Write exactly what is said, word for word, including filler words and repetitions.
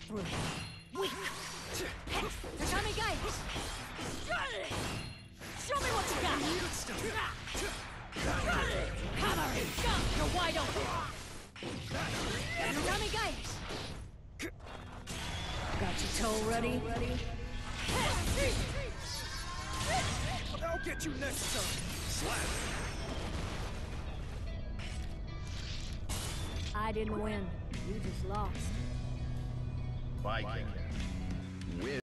through. Weak. Tatami Gai! Show me what you got! Cavalry! You're wide open! Tatami Gai! Got your toe ready? I'll get you next time. Slap. I didn't win. You just lost. Viking.